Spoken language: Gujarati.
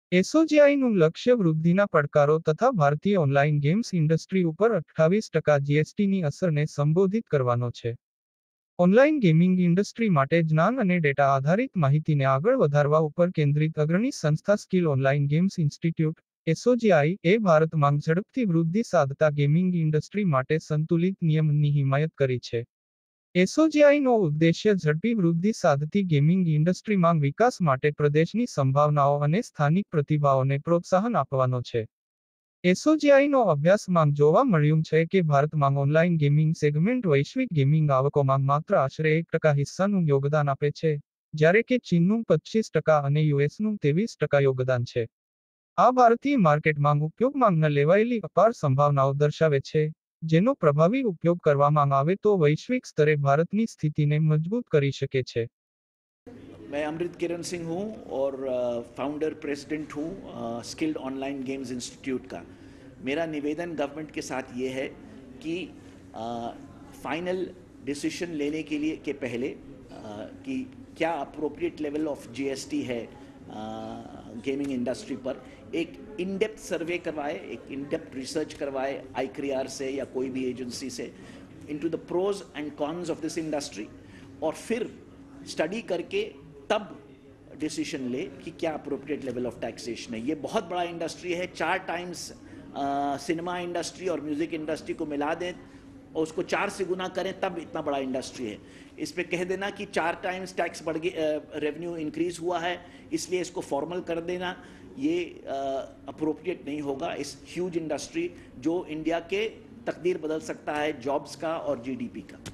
એસઓજીઆઈનું લક્ષ્ય વૃદ્ધિના પડકારો તથા ભારતીય ઓનલાઈન ગેમ્સ ઇન્ડસ્ટ્રી ઉપર 28% જીએસટીની અસરને સંબોધિત કરવાનો છે. ઓનલાઈન ગેમિંગ ઇન્ડસ્ટ્રી માટે જ્ઞાન અને ડેટા આધારિત માહિતીને આગળ વધારવા ઉપર કેન્દ્રિત અગ્રણી સંસ્થા skill online games institute SOGI એ ભારતમાં ઝડપથી વૃદ્ધિ સાધતા ગેમિંગ ઇન્ડસ્ટ્રી માટે સંતુલિત નિયમનની હિમાયત કરી છે. એસઓજીઆઈનો ઉદ્દેશ્ય ઝડપી વૃદ્ધિ સાધતી ગેમિંગ ઇન્ડસ્ટ્રીમાં વિકાસ માટે પ્રદેશની સંભાવનાઓ અને સ્થાનિક પ્રતિભાઓને પ્રોત્સાહન આપવાનો છે. એસઓજીઆઈનો અભ્યાસમાં જોવા મળ્યું છે કે ભારતમાં ઓનલાઈન ગેમિંગ સેગમેન્ટ વૈશ્વિક ગેમિંગ આવકોમાં માત્ર આશરે 1% હિસ્સાનું યોગદાન આપે છે, જ્યારે કે ચીનનું 25% અને યુએસનું 23% યોગદાન છે. આ ભારતીય માર્કેટમાં ઉપયોગમાં ન લેવાયેલી અપાર સંભાવનાઓ દર્શાવે છે, જેનો પ્રભાવી ઉપયોગ કરવામાં આવે તો વૈશ્વિક સ્તરે ભારતની સ્થિતિને મજબૂત કરી શકે છે. मैं अमृत किरण सिंह हूँ और फाउंडर प्रेसिडेंट हूँ स्किल्ड ऑनलाइन गेम्स इंस्टीट्यूट का। मेरा निवेदन गवर्नमेंट के साथ ये है कि फाइनल डिसीजन लेने के लिए के पहले कि क्या अप्रोप्रिएट लेवल ऑफ जीएसटी है गेमिंग इंडस्ट्री पर, एक इन डेप्थ सर्वे करवाए, एक इन डेप्थ रिसर्च करवाए आईक्रियार से या कोई भी एजेंसी से into the pros and cons of this industry, और फिर स्टडी करके तब डिसीजन ले कि क्या अप्रोप्रिएट लेवल ऑफ टैक्सेशन है। ये बहुत बड़ा इंडस्ट्री है, 4 टाइम्स सिनेमा इंडस्ट्री और म्यूज़िक इंडस्ट्री को मिला दें और उसको 4 से गुना करें तब इतना बड़ा इंडस्ट्री है। इस पे कह देना कि 4 टाइम्स टैक्स बढ़ गया, रेवेन्यू इंक्रीज हुआ है इसलिए इसको फॉर्मल कर देना, ये अप्रोप्रिएट नहीं होगा। इस ह्यूज इंडस्ट्री जो इंडिया के तकदीर बदल सकता है, जॉब्स का और जीडीपी का।